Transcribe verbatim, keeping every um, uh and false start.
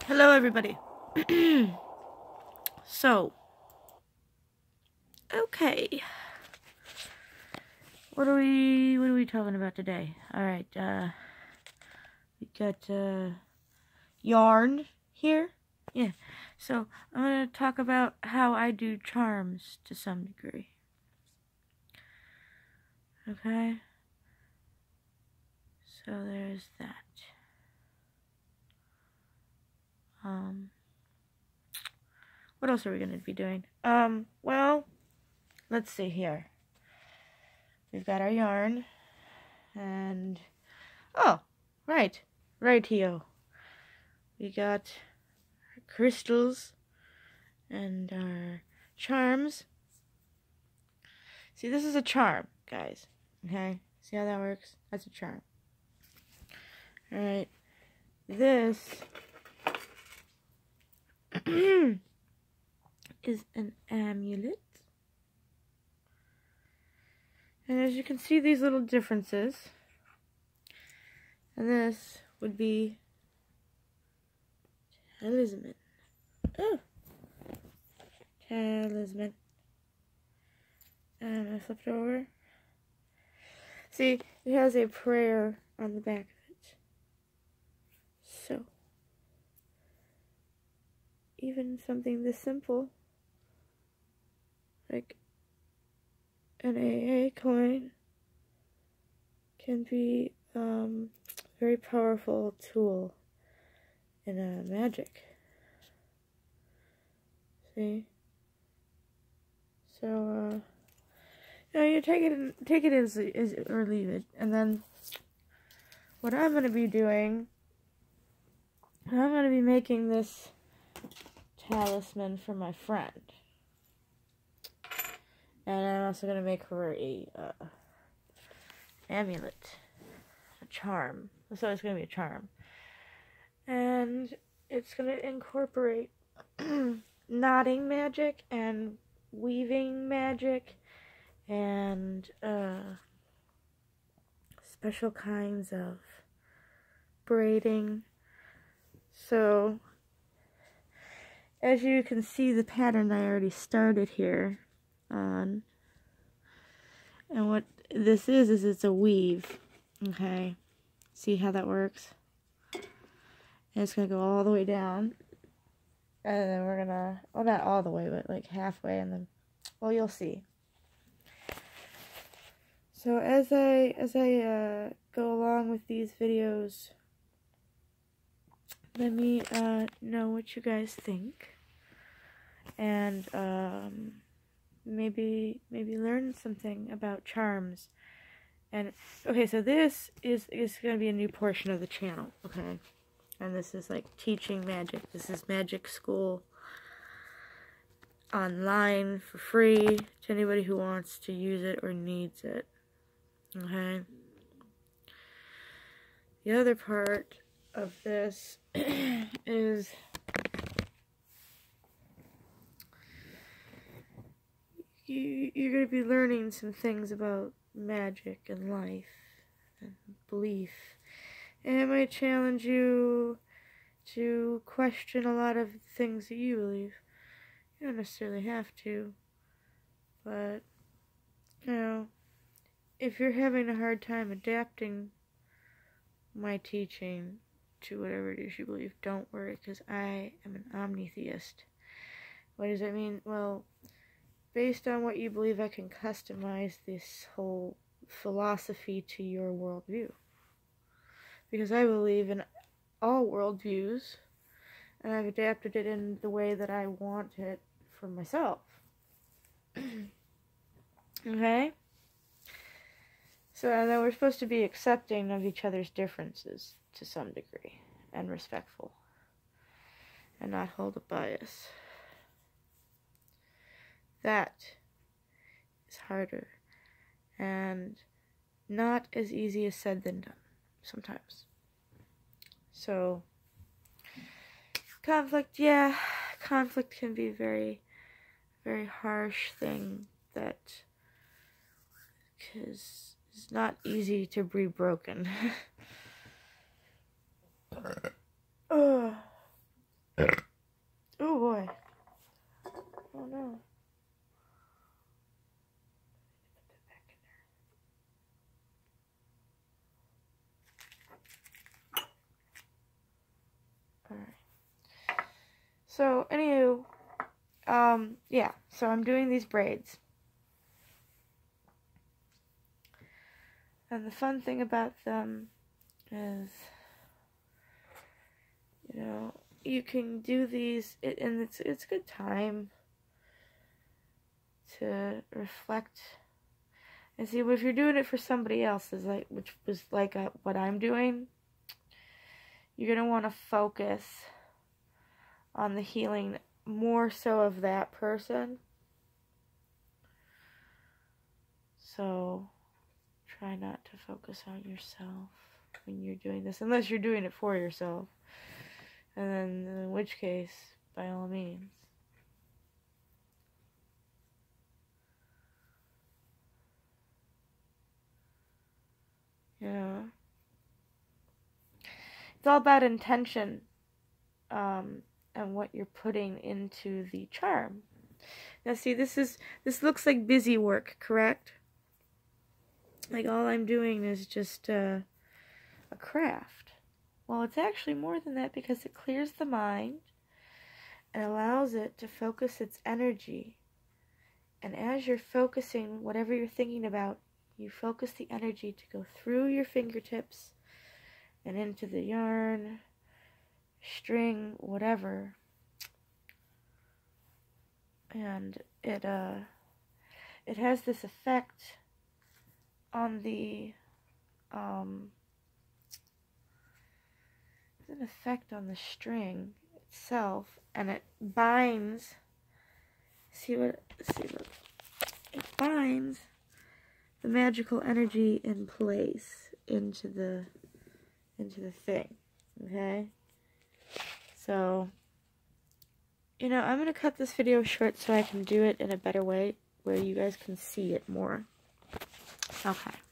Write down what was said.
Hello, everybody. So, okay, what are we what are we talking about today? All right, uh, we got uh, yarn here. Yeah. So I'm gonna talk about how I do charms to some degree. Okay. So there's that. Um. What else are we going to be doing? Um, well, let's see here. We've got our yarn, and, oh, right, right-o. We got our crystals, and our charms. See, this is a charm, guys, okay? See how that works? That's a charm. Alright, this is an amulet. And as you can see, these little differences. And this would be talisman. Oh! Talisman. And I'm gonna flip it over. See, it has a prayer on the back of it. So, even something this simple, like an A A coin, can be um, a very powerful tool in uh, magic. See? So, uh, you know, you take it, take it as, as or leave it, and then what I'm going to be doing, I'm going to be making this talisman for my friend. And I'm also going to make her a uh, amulet, a charm. So it's going to be a charm. And it's going to incorporate knotting magic and weaving magic and uh, special kinds of braiding. So, as you can see, the pattern I already started here on. And what this is, is it's a weave. Okay. See how that works? And it's going to go all the way down. And then we're going to, well, not all the way, but like halfway. And then, well, you'll see. So as I, as I uh, go along with these videos, let me uh, know what you guys think. And um, maybe, maybe learn something about charms. And, okay, so this is, is going to be a new portion of the channel, okay? And this is, like, teaching magic. This is magic school online for free to anybody who wants to use it or needs it, okay? The other part of this is you, you're going to be learning some things about magic and life and belief. And it might challenge you to question a lot of things that you believe. You don't necessarily have to. But, you know, if you're having a hard time adapting my teaching to whatever it is you believe, don't worry, because I am an omnitheist. What does that mean? Well, based on what you believe, I can customize this whole philosophy to your worldview. Because I believe in all worldviews, and I've adapted it in the way that I want it for myself. Okay? So, and then we're supposed to be accepting of each other's differences to some degree, and respectful, and not hold a bias. That is harder, and not as easy as said than done, sometimes. So, conflict, yeah, conflict can be a very, very harsh thing that is, is not easy to be broken. uh, yeah, so I'm doing these braids. And the fun thing about them is, you know, you can do these, and it's it's a good time to reflect. And see, if you're doing it for somebody else, is like, which was like a, what I'm doing, you're gonna want to focus on the healing more so of that person. So try not to focus on yourself when you're doing this, unless you're doing it for yourself. And then, in which case, by all means. Yeah. It's all about intention, um, and what you're putting into the charm. Now see, this is, this looks like busy work, correct? Like all I'm doing is just uh, a craft. Well, it's actually more than that, because it clears the mind and allows it to focus its energy. And as you're focusing whatever you're thinking about, you focus the energy to go through your fingertips and into the yarn, string, whatever. And it uh it has this effect on the um an effect on the string itself, and it binds, see what see what it binds the magical energy in place into the into the thing. Okay, so you know, I'm gonna cut this video short so I can do it in a better way where you guys can see it more. Okay.